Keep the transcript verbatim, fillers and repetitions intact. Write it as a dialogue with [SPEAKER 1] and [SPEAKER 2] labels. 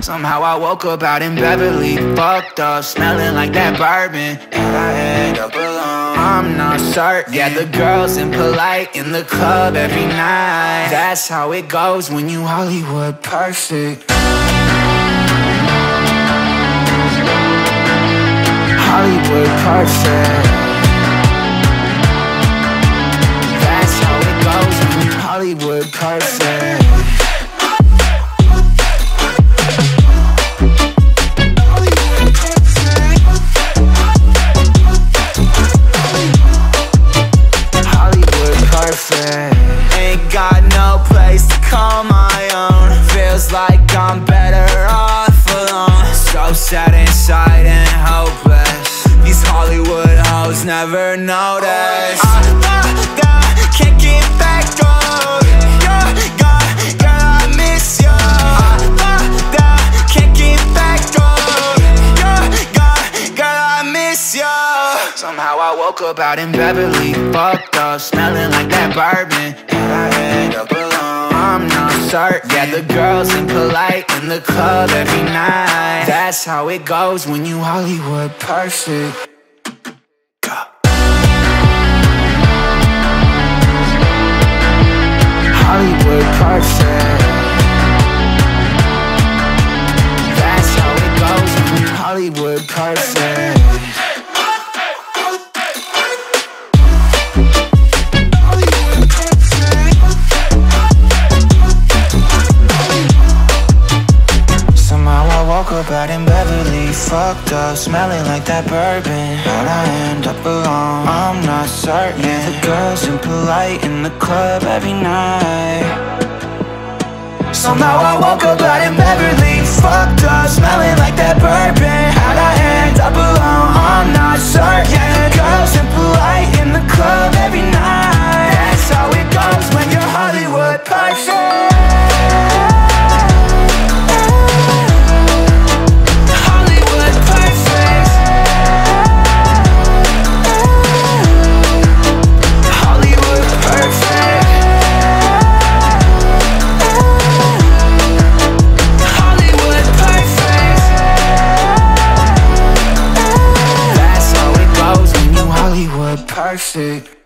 [SPEAKER 1] Somehow I woke up out in Beverly, fucked up, smelling like that bourbon, and I end up alone. I'm not certain. Yeah, the girls impolite in the club every night. That's how it goes when you Hollywood perfect. Hollywood perfect. That's how it goes when you Hollywood perfect. Ain't got no place to call my own. Feels like I'm better off alone. So sad inside and hopeless. These Hollywood hoes never notice. I, I, can't get back on. You're gone, girl, I miss you. I, I, can't get back on. You're gone, girl, I miss you. Somehow I woke up out in Beverly, fucked up, smelling like that bourbon, and I end up alone. I'm not certain. Yeah, the girls impolite in the club every night. That's how it goes when you Hollywood perfect. Hollywood perfect. That's how it goes when you Hollywood perfect. Woke up out in Beverly, fucked up, smelling like that bourbon, how'd I end up alone? I'm not certain. Yeah, the girls impolite in the club every night. Somehow I woke up out in Beverly, fucked up, smelling like that bourbon, how'd I end up alone? I'm not certain. Yeah, the girls impolite in the club every night. That's how it goes when you're Hollywood perfect. Perfect.